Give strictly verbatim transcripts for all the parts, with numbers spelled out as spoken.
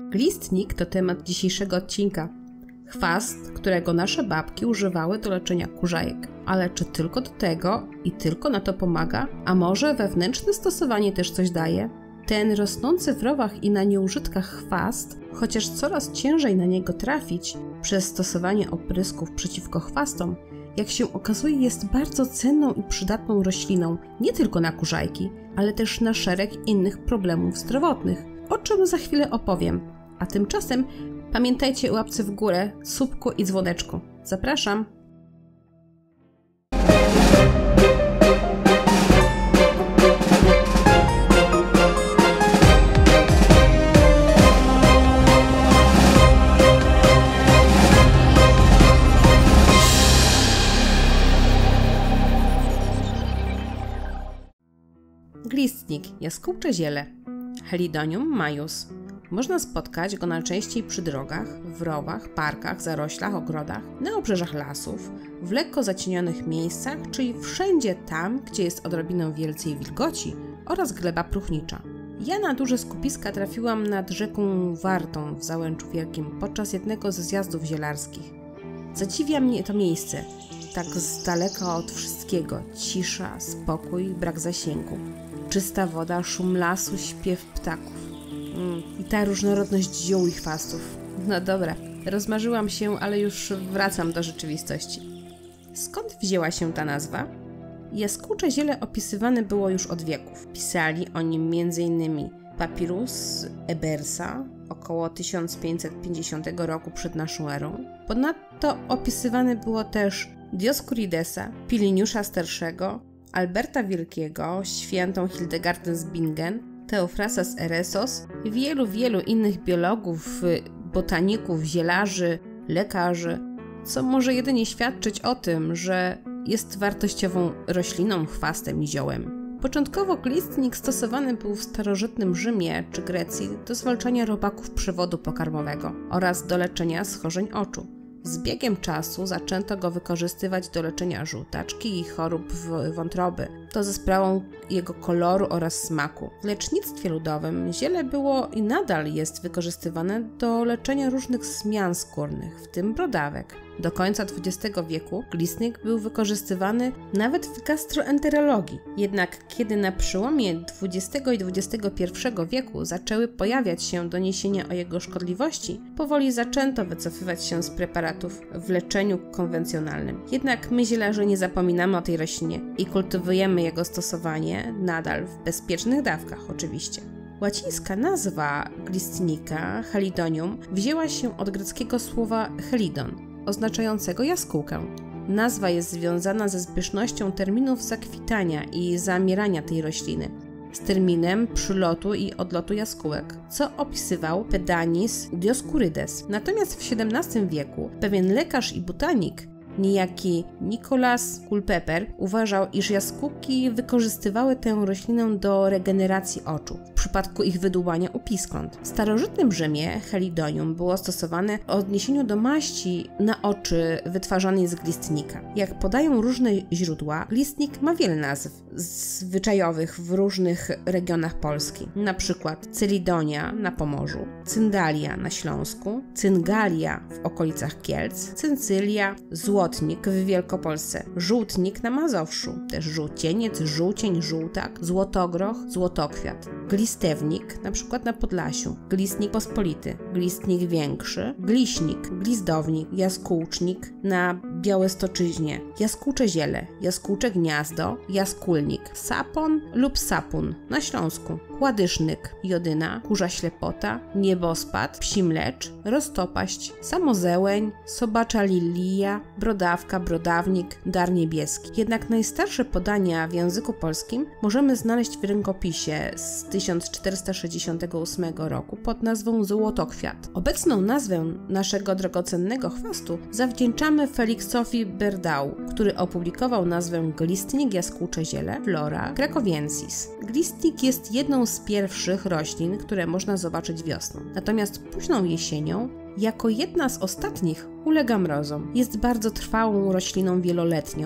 Glistnik to temat dzisiejszego odcinka. Chwast, którego nasze babki używały do leczenia kurzajek. Ale czy tylko do tego i tylko na to pomaga? A może wewnętrzne stosowanie też coś daje? Ten rosnący w rowach i na nieużytkach chwast, chociaż coraz ciężej na niego trafić przez stosowanie oprysków przeciwko chwastom, jak się okazuje, jest bardzo cenną i przydatną rośliną nie tylko na kurzajki, ale też na szereg innych problemów zdrowotnych, o czym za chwilę opowiem. A tymczasem pamiętajcie o łapce w górę, subku i dzwoneczku. Zapraszam! Glistnik, jaskółcze ziele, Helidonium majus. Można spotkać go najczęściej przy drogach, w rowach, parkach, zaroślach, ogrodach, na obrzeżach lasów, w lekko zacienionych miejscach, czyli wszędzie tam, gdzie jest odrobinę więcej wilgoci oraz gleba próchnicza. Ja na duże skupiska trafiłam nad rzeką Wartą w Załęczu Wielkim podczas jednego ze zjazdów zielarskich. Zadziwia mnie to miejsce, tak z daleka od wszystkiego, cisza, spokój, brak zasięgu. Czysta woda, szum lasu, śpiew ptaków. Mm, I ta różnorodność ziół i chwastów. No dobra, rozmarzyłam się, ale już wracam do rzeczywistości. Skąd wzięła się ta nazwa? Jaskółcze ziele opisywane było już od wieków. Pisali o nim m.in. Papirus Ebersa około tysiąc pięćset pięćdziesiątego roku przed naszą erą. Ponadto opisywane było też Dioskuridesa, Piliniusza Starszego, Alberta Wielkiego, świętą Hildegardę z Bingen, Teofrasa z Eresos i wielu, wielu innych biologów, botaników, zielarzy, lekarzy, co może jedynie świadczyć o tym, że jest wartościową rośliną, chwastem i ziołem. Początkowo glistnik stosowany był w starożytnym Rzymie czy Grecji do zwalczania robaków przewodu pokarmowego oraz do leczenia schorzeń oczu. Z biegiem czasu zaczęto go wykorzystywać do leczenia żółtaczki i chorób wątroby, to za sprawą jego koloru oraz smaku. W lecznictwie ludowym ziele było i nadal jest wykorzystywane do leczenia różnych zmian skórnych, w tym brodawek. Do końca dwudziestego wieku glistnik był wykorzystywany nawet w gastroenterologii. Jednak kiedy na przełomie dwudziestego i dwudziestego pierwszego wieku zaczęły pojawiać się doniesienia o jego szkodliwości, powoli zaczęto wycofywać się z preparatów w leczeniu konwencjonalnym. Jednak my zielarze nie zapominamy o tej roślinie i kultywujemy jego stosowanie nadal w bezpiecznych dawkach oczywiście. Łacińska nazwa glistnika, Helidonium, wzięła się od greckiego słowa helidon, oznaczającego jaskółkę. Nazwa jest związana ze zbieżnością terminów zakwitania i zamierania tej rośliny z terminem przylotu i odlotu jaskółek, co opisywał Pedanis Dioscurides. Natomiast w siedemnastym wieku pewien lekarz i botanik, niejaki Nicolas Culpeper, uważał, iż jaskółki wykorzystywały tę roślinę do regeneracji oczu w przypadku ich wydłubania u piskląt. W starożytnym Rzymie helidonium było stosowane w odniesieniu do maści na oczy wytwarzanej z glistnika. Jak podają różne źródła, glistnik ma wiele nazw zwyczajowych w różnych regionach Polski, na przykład Cylidonia na Pomorzu, Cyndalia na Śląsku, Cyngalia w okolicach Kielc, Cyncylia, Złotnik w Wielkopolsce, Żółtnik na Mazowszu, też żółcieniec, żółcień, żółtak, złotogroch, złotokwiat, glistewnik na przykład na Podlasiu, glistnik pospolity, glistnik większy, gliśnik, glizdownik, jaskółcznik na Białostoczyźnie, jaskółcze ziele, jaskółcze gniazdo, jaskólnik, sapon lub sapun na Śląsku, ładysznyk, jodyna, kurza ślepota, niebospad, psim lecz, roztopaść, samozełeń, sobacza lilia, brodawka, brodawnik, dar niebieski. Jednak najstarsze podania w języku polskim możemy znaleźć w rękopisie z tysiąc czterysta sześćdziesiątego ósmego roku pod nazwą złotokwiat. Obecną nazwę naszego drogocennego chwastu zawdzięczamy Feliksowi Berdau, który opublikował nazwę glistnik jaskółcze ziele Flora Krakowiensis. Glistnik jest jedną z pierwszych roślin, które można zobaczyć wiosną. Natomiast późną jesienią, jako jedna z ostatnich, ulega mrozom. Jest bardzo trwałą rośliną wieloletnią,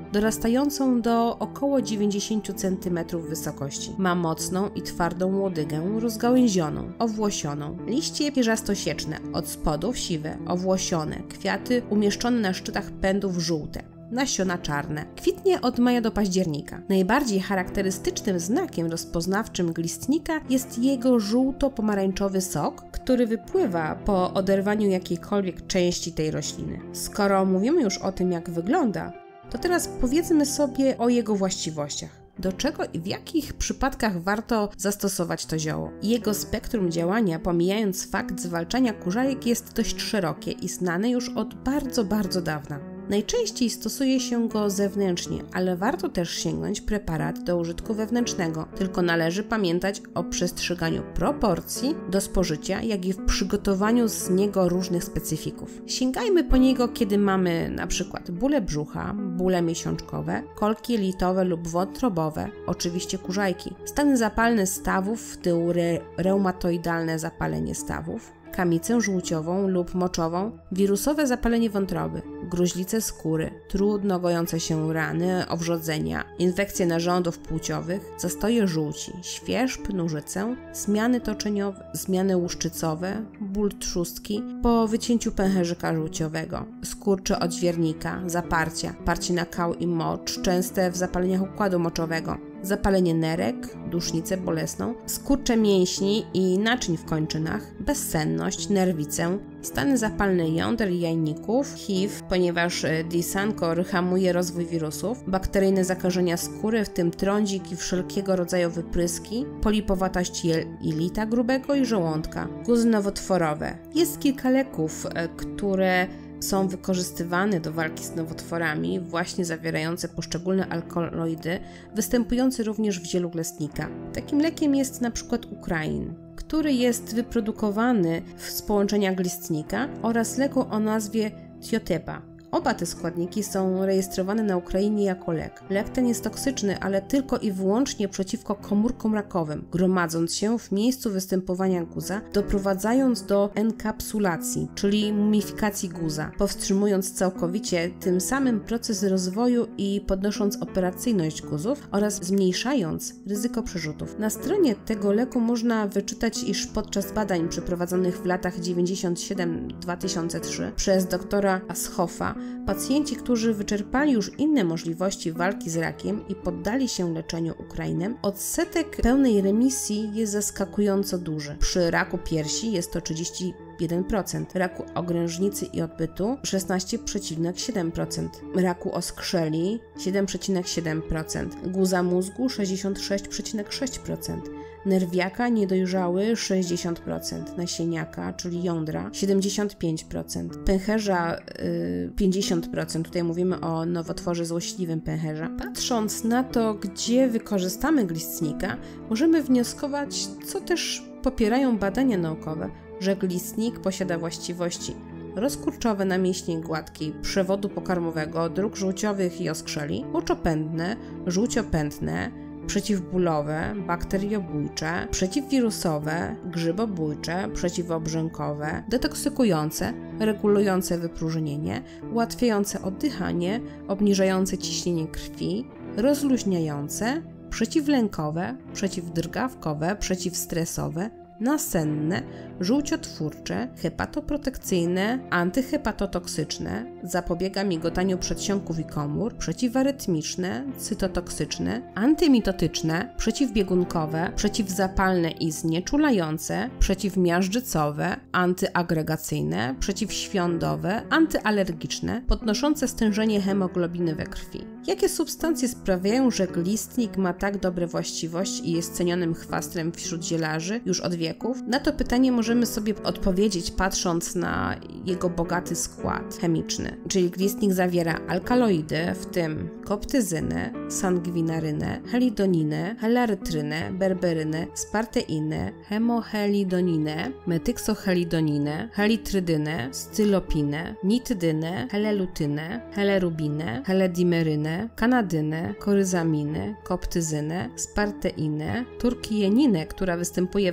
dorastającą do około dziewięćdziesiąt centymetrów wysokości. Ma mocną i twardą łodygę rozgałęzioną, owłosioną. Liście pierzastosieczne, od spodów siwe, owłosione, kwiaty umieszczone na szczytach pędów żółte. Nasiona czarne. Kwitnie od maja do października. Najbardziej charakterystycznym znakiem rozpoznawczym glistnika jest jego żółto-pomarańczowy sok, który wypływa po oderwaniu jakiejkolwiek części tej rośliny. Skoro mówimy już o tym, jak wygląda, to teraz powiedzmy sobie o jego właściwościach. Do czego i w jakich przypadkach warto zastosować to zioło? Jego spektrum działania, pomijając fakt zwalczania kurzajek, jest dość szerokie i znane już od bardzo, bardzo dawna. Najczęściej stosuje się go zewnętrznie, ale warto też sięgnąć preparat do użytku wewnętrznego, tylko należy pamiętać o przestrzeganiu proporcji do spożycia, jak i w przygotowaniu z niego różnych specyfików. Sięgajmy po niego, kiedy mamy na przykład bóle brzucha, bóle miesiączkowe, kolki jelitowe lub wątrobowe, oczywiście kurzajki, stany zapalne stawów, w tył re reumatoidalne zapalenie stawów, kamicę żółciową lub moczową, wirusowe zapalenie wątroby, gruźlicę skóry, trudno gojące się rany, owrzodzenia, infekcje narządów płciowych, zastoje żółci, świerzb, nużycę, zmiany toczeniowe, zmiany łuszczycowe, ból trzustki po wycięciu pęcherzyka żółciowego, skurcze odźwiernika, zaparcia, parcie na kał i mocz, częste w zapaleniach układu moczowego, zapalenie nerek, dusznicę bolesną, skurcze mięśni i naczyń w kończynach, bezsenność, nerwicę, stany zapalne jąder i jajników, H I V, ponieważ disankor hamuje rozwój wirusów, bakteryjne zakażenia skóry, w tym trądzik i wszelkiego rodzaju wypryski, polipowatość jelita grubego i żołądka, guzy nowotworowe. Jest kilka leków, które są wykorzystywane do walki z nowotworami, właśnie zawierające poszczególne alkaloidy, występujące również w zielu glistnika. Takim lekiem jest na przykład Ukrain, który jest wyprodukowany z połączenia glistnika, oraz leku o nazwie Tiotepa. Oba te składniki są rejestrowane na Ukrainie jako lek. Lek ten jest toksyczny, ale tylko i wyłącznie przeciwko komórkom rakowym, gromadząc się w miejscu występowania guza, doprowadzając do enkapsulacji, czyli mumifikacji guza, powstrzymując całkowicie tym samym proces rozwoju i podnosząc operacyjność guzów oraz zmniejszając ryzyko przerzutów. Na stronie tego leku można wyczytać, iż podczas badań przeprowadzonych w latach dziewięćdziesiąt siedem do dwa tysiące trzech przez doktora Ashoffa pacjenci, którzy wyczerpali już inne możliwości walki z rakiem i poddali się leczeniu Ukrainem, odsetek pełnej remisji jest zaskakująco duży. Przy raku piersi jest to trzydzieści jeden procent, raku ogrężnicy i odbytu szesnaście przecinek siedem procent, raku oskrzeli siedem przecinek siedem procent, guza mózgu sześćdziesiąt sześć przecinek sześć procent, nerwiaka niedojrzały sześćdziesiąt procent, nasieniaka, czyli jądra siedemdziesiąt pięć procent, pęcherza yy, pięćdziesiąt procent, tutaj mówimy o nowotworze złośliwym pęcherza. Patrząc na to, gdzie wykorzystamy glistnika, możemy wnioskować, co też popierają badania naukowe, że glistnik posiada właściwości rozkurczowe na mięśni gładkiej przewodu pokarmowego, dróg żółciowych i oskrzeli, moczopędne, żółciopędne, przeciwbólowe, bakteriobójcze, przeciwwirusowe, grzybobójcze, przeciwobrzękowe, detoksykujące, regulujące wypróżnienie, ułatwiające oddychanie, obniżające ciśnienie krwi, rozluźniające, przeciwlękowe, przeciwdrgawkowe, przeciwstresowe, nasenne, żółciotwórcze, hepatoprotekcyjne, antyhepatotoksyczne, zapobiega migotaniu przedsionków i komór, przeciwarytmiczne, cytotoksyczne, antymitotyczne, przeciwbiegunkowe, przeciwzapalne i znieczulające, przeciwmiażdżycowe, antyagregacyjne, przeciwświądowe, antyalergiczne, podnoszące stężenie hemoglobiny we krwi. Jakie substancje sprawiają, że glistnik ma tak dobre właściwości i jest cenionym chwastrem wśród zielarzy już od wieków? Na to pytanie możemy sobie odpowiedzieć, patrząc na jego bogaty skład chemiczny. Czyli glistnik zawiera alkaloidy, w tym koptyzynę, sangwinarynę, helidoninę, helarytrynę, berberynę, sparteinę, hemohelidoninę, metyksohelidoninę, helitrydynę, stylopinę, nitydynę, helelutynę, helerubinę, heledimerynę, kanadynę, koryzaminę, koptyzynę, sparteinę, turkijeninę, która występuje w suszonym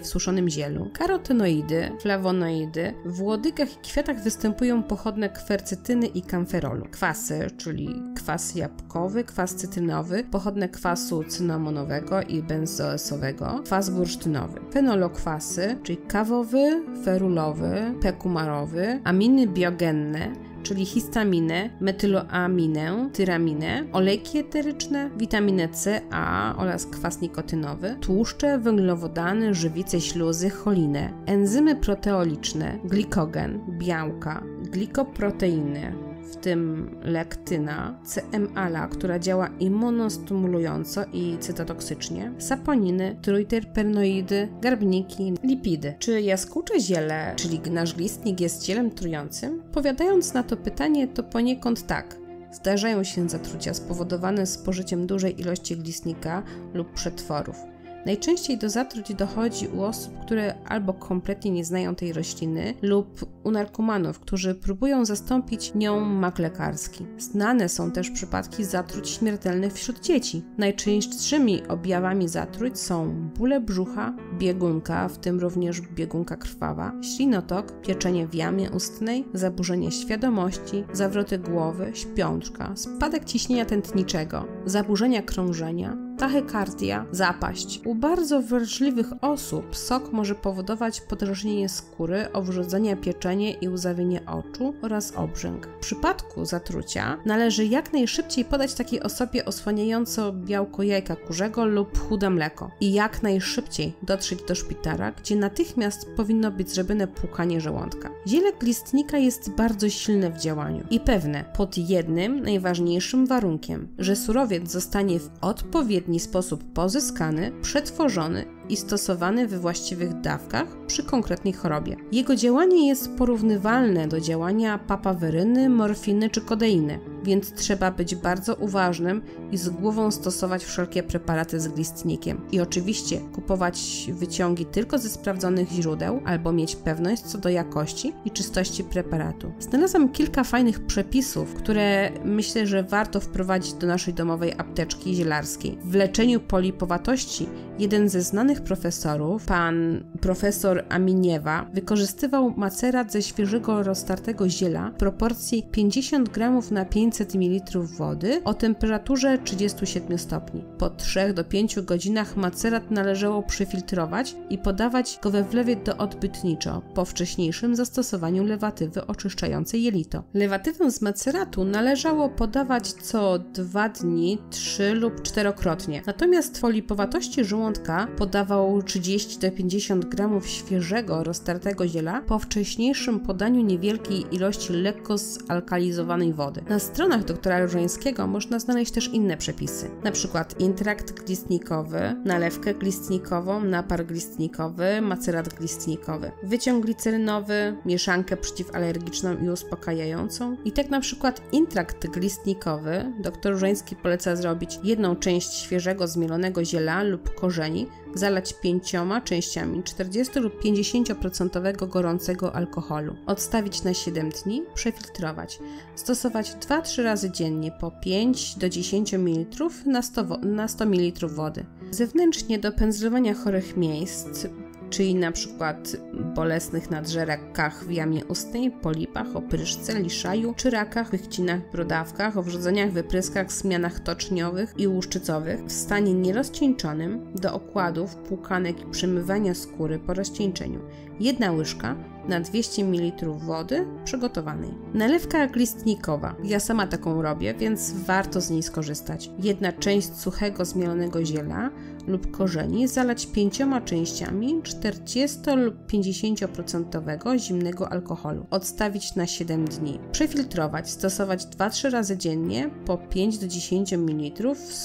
różowym zielu, karotenoidy, flawonoidy. W łodygach i kwiatach występują pochodne kwercytyny i kamferolu. Kwasy, czyli kwas jabłkowy, kwas cytrynowy, pochodne kwasu cynamonowego i benzoesowego, kwas bursztynowy. Fenolokwasy, czyli kawowy, ferulowy, pekumarowy, aminy biogenne, czyli histaminę, metyloaminę, tyraminę, olejki eteryczne, witaminę C, A oraz kwas nikotynowy, tłuszcze, węglowodany, żywice, śluzy, cholinę, enzymy proteoliczne, glikogen, białka, glikoproteiny, w tym lektyna, C M A L A, która działa immunostymulująco i cytotoksycznie, saponiny, trójterpenoidy, garbniki, lipidy. Czy jaskółcze ziele, czyli nasz glistnik, jest zielem trującym? Powiadając na to pytanie, to poniekąd tak. Zdarzają się zatrucia spowodowane spożyciem dużej ilości glistnika lub przetworów. Najczęściej do zatruć dochodzi u osób, które albo kompletnie nie znają tej rośliny, lub u narkomanów, którzy próbują zastąpić nią mak lekarski. Znane są też przypadki zatruć śmiertelnych wśród dzieci. Najczęstszymi objawami zatruć są bóle brzucha, biegunka, w tym również biegunka krwawa, ślinotok, pieczenie w jamie ustnej, zaburzenie świadomości, zawroty głowy, śpiączka, spadek ciśnienia tętniczego, zaburzenia krążenia, tachykardia, zapaść. U bardzo wrażliwych osób sok może powodować podrażnienie skóry, owrzodzenia, pieczenie i łzawienie oczu oraz obrzęk. W przypadku zatrucia należy jak najszybciej podać takiej osobie osłaniająco białko jajka kurzego lub chude mleko i jak najszybciej dotrzeć do szpitala, gdzie natychmiast powinno być zrobione płukanie żołądka. Ziele glistnika jest bardzo silne w działaniu i pewne pod jednym najważniejszym warunkiem, że surowiec zostanie w odpowiedni sposób pozyskany, przetworzony i stosowany we właściwych dawkach przy konkretnej chorobie. Jego działanie jest porównywalne do działania papaweryny, morfiny czy kodeiny, więc trzeba być bardzo uważnym i z głową stosować wszelkie preparaty z glistnikiem. I oczywiście kupować wyciągi tylko ze sprawdzonych źródeł albo mieć pewność co do jakości i czystości preparatu. Znalazłam kilka fajnych przepisów, które myślę, że warto wprowadzić do naszej domowej apteczki zielarskiej. W leczeniu polipowatości jeden ze znanych profesorów, pan profesor Aminiewa, wykorzystywał macerat ze świeżego roztartego ziela w proporcji pięćdziesiąt gramów na pięćset mililitrów wody o temperaturze trzydziestu siedmiu stopni. Po trzech do pięciu godzinach macerat należało przefiltrować i podawać go we wlewie doodbytniczo po wcześniejszym zastosowaniu lewatywy oczyszczającej jelito. Lewatywę z maceratu należało podawać co dwa dni, trzy lub czterokrotnie. Natomiast w polipowatości żołądka podawał trzydzieści do pięćdziesięciu gramów świeżego, roztartego ziela po wcześniejszym podaniu niewielkiej ilości lekko zalkalizowanej wody. Na stronach doktora Różańskiego można znaleźć też inne przepisy, na przykład intrakt glistnikowy, nalewkę glistnikową, napar glistnikowy, macerat glistnikowy, wyciąg glicerynowy, mieszankę przeciwalergiczną i uspokajającą. I tak na przykład intrakt glistnikowy doktor Różański poleca zrobić jedną część świeżego zmielonego ziela lub korzeni, zalać pięcioma częściami czterdziestu lub pięćdziesięciu procent gorącego alkoholu, odstawić na siedem dni, przefiltrować, stosować dwa trzy razy dziennie po pięć do dziesięciu mililitrów na sto mililitrów wody. Zewnętrznie do pędzlowania chorych miejsc, czyli na przykład bolesnych nadżerakach w jamie ustnej, polipach, opryszce, liszaju, czy rakach, wychcinach, brodawkach, owrzodzeniach, wypryskach, zmianach toczniowych i łuszczycowych w stanie nierozcieńczonym, do okładów, płukanek i przemywania skóry po rozcieńczeniu. Jedna łyżka na dwieście mililitrów wody przygotowanej. Nalewka glistnikowa. Ja sama taką robię, więc warto z niej skorzystać. Jedna część suchego zmielonego ziela lub korzeni zalać pięcioma częściami czterdziestu lub pięćdziesięciu procent zimnego alkoholu. Odstawić na siedem dni. Przefiltrować, stosować dwa trzy razy dziennie po pięć do dziesięciu mililitrów w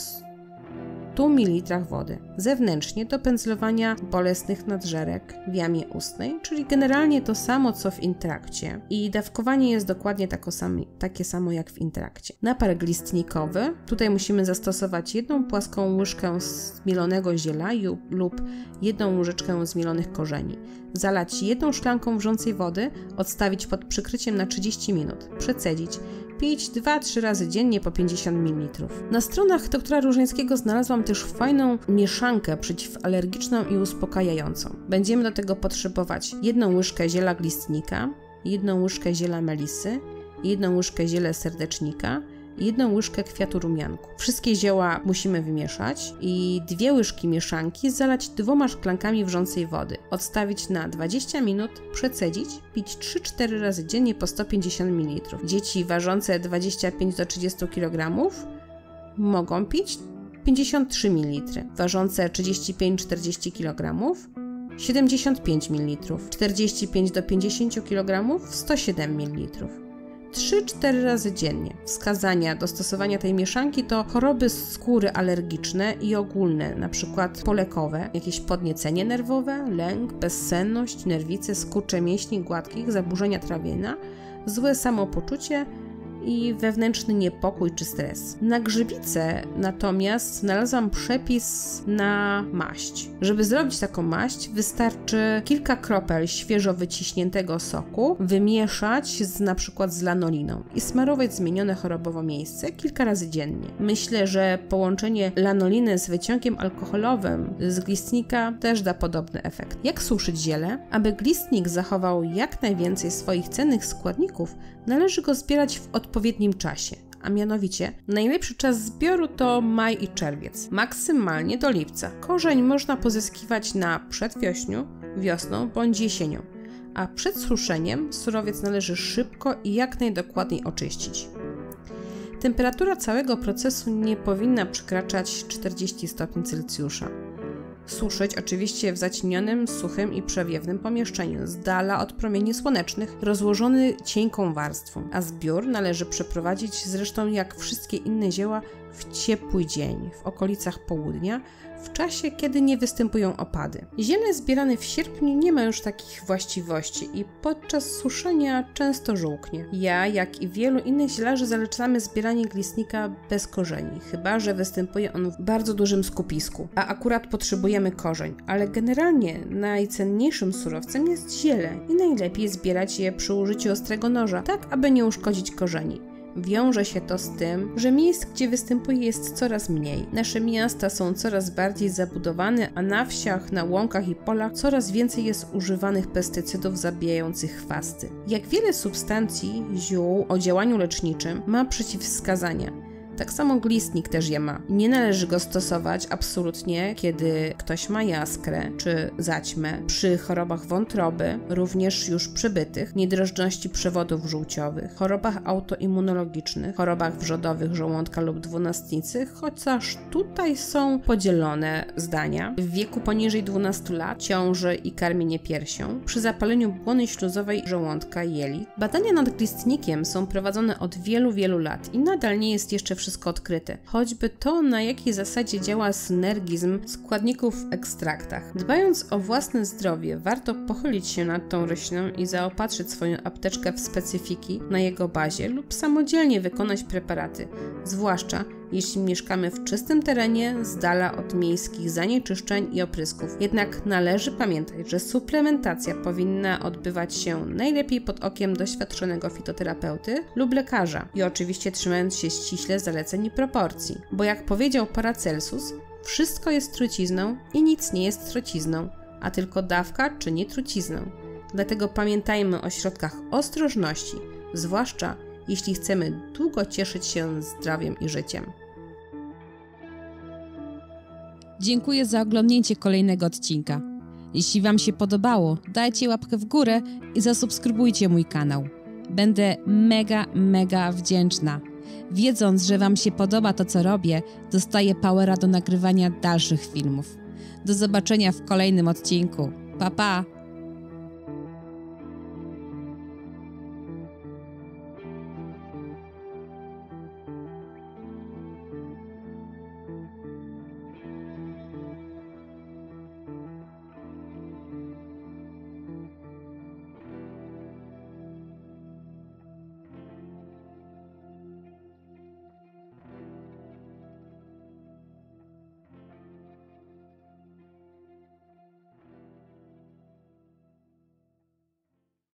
stu mililitrach wody. Zewnętrznie do pędzlowania bolesnych nadżerek w jamie ustnej, czyli generalnie to samo co w intrakcie i dawkowanie jest dokładnie tako sami, takie samo jak w intrakcie. Napar glistnikowy. Tutaj musimy zastosować jedną płaską łyżkę zmielonego ziela lub jedną łyżeczkę zmielonych korzeni. Zalać jedną szklanką wrzącej wody, odstawić pod przykryciem na trzydzieści minut, przecedzić. Pić dwa trzy razy dziennie po pięćdziesiąt mililitrów. Na stronach doktora Różańskiego znalazłam Mam też fajną mieszankę przeciwalergiczną i uspokajającą. Będziemy do tego potrzebować jedną łyżkę ziela glistnika, jedną łyżkę ziela melisy, jedną łyżkę ziela serdecznika i jedną łyżkę kwiatu rumianku. Wszystkie zioła musimy wymieszać i dwie łyżki mieszanki zalać dwoma szklankami wrzącej wody. Odstawić na dwadzieścia minut, przecedzić, pić trzy cztery razy dziennie po sto pięćdziesiąt mililitrów. Dzieci ważące dwadzieścia pięć do trzydziestu kilogramów mogą pić pięćdziesiąt trzy mililitry. Ważące trzydzieści pięć do czterdziestu kilogramów siedemdziesiąt pięć mililitrów. czterdzieści pięć do pięćdziesięciu kilogramów sto siedem mililitrów. trzy cztery razy dziennie. Wskazania do stosowania tej mieszanki to choroby skóry alergiczne i ogólne, np. polekowe, jakieś podniecenie nerwowe, lęk, bezsenność, nerwice, skurcze mięśni gładkich, zaburzenia trawienia, złe samopoczucie i wewnętrzny niepokój czy stres. Na grzybicę natomiast znalazłam przepis na maść. Żeby zrobić taką maść, wystarczy kilka kropel świeżo wyciśniętego soku wymieszać z, na przykład z lanoliną i smarować zmienione chorobowo miejsce kilka razy dziennie. Myślę, że połączenie lanoliny z wyciągiem alkoholowym z glistnika też da podobny efekt. Jak suszyć ziele? Aby glistnik zachował jak najwięcej swoich cennych składników, należy go zbierać w odpowiednim czasie, a mianowicie najlepszy czas zbioru to maj i czerwiec, maksymalnie do lipca. Korzeń można pozyskiwać na przedwiośniu, wiosną bądź jesienią, a przed suszeniem surowiec należy szybko i jak najdokładniej oczyścić. Temperatura całego procesu nie powinna przekraczać czterdziestu stopni Celsjusza. Suszyć oczywiście w zacienionym, suchym i przewiewnym pomieszczeniu, z dala od promieni słonecznych, rozłożony cienką warstwą, a zbiór należy przeprowadzić zresztą jak wszystkie inne zioła w ciepły dzień, w okolicach południa, w czasie, kiedy nie występują opady. Ziele zbierane w sierpniu nie ma już takich właściwości i podczas suszenia często żółknie. Ja, jak i wielu innych zielarzy, zalecamy zbieranie glistnika bez korzeni, chyba że występuje on w bardzo dużym skupisku, a akurat potrzebujemy korzeń, ale generalnie najcenniejszym surowcem jest ziele i najlepiej zbierać je przy użyciu ostrego noża, tak aby nie uszkodzić korzeni. Wiąże się to z tym, że miejsc, gdzie występuje, jest coraz mniej. Nasze miasta są coraz bardziej zabudowane, a na wsiach, na łąkach i polach coraz więcej jest używanych pestycydów zabijających chwasty. Jak wiele substancji, ziół o działaniu leczniczym ma przeciwwskazania. Tak samo glistnik też je ma. Nie należy go stosować absolutnie, kiedy ktoś ma jaskrę czy zaćmę, przy chorobach wątroby, również już przebytych, niedrożności przewodów żółciowych, chorobach autoimmunologicznych, chorobach wrzodowych żołądka lub dwunastnicy, chociaż tutaj są podzielone zdania. W wieku poniżej dwunastu lat, ciąży i karmienie piersią, przy zapaleniu błony śluzowej żołądka i jelit. Badania nad glistnikiem są prowadzone od wielu, wielu lat i nadal nie jest jeszcze wszystko odkryte, choćby to, na jakiej zasadzie działa synergizm składników w ekstraktach. Dbając o własne zdrowie, warto pochylić się nad tą rośliną i zaopatrzyć swoją apteczkę w specyfiki na jego bazie lub samodzielnie wykonać preparaty, zwłaszcza jeśli mieszkamy w czystym terenie, z dala od miejskich zanieczyszczeń i oprysków. Jednak należy pamiętać, że suplementacja powinna odbywać się najlepiej pod okiem doświadczonego fitoterapeuty lub lekarza i oczywiście trzymając się ściśle zaleceń i proporcji. Bo jak powiedział Paracelsus, wszystko jest trucizną i nic nie jest trucizną, a tylko dawka czyni trucizną. Dlatego pamiętajmy o środkach ostrożności, zwłaszcza jeśli chcemy długo cieszyć się zdrowiem i życiem. Dziękuję za oglądnięcie kolejnego odcinka. Jeśli Wam się podobało, dajcie łapkę w górę i zasubskrybujcie mój kanał. Będę mega, mega wdzięczna. Wiedząc, że Wam się podoba to, co robię, dostaję powera do nagrywania dalszych filmów. Do zobaczenia w kolejnym odcinku. Pa, pa!